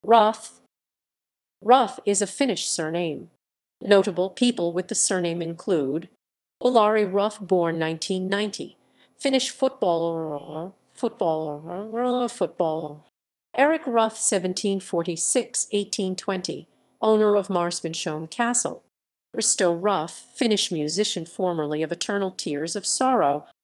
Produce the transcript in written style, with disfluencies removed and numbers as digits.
Ruuth. Ruuth is a Finnish surname. Notable people with the surname include Ilari Ruuth, born 1990, Finnish footballer. Erik Ruuth, 1746–1820, owner of Marsvinsholm Castle. Risto Ruuth, Finnish musician formerly of Eternal Tears of Sorrow,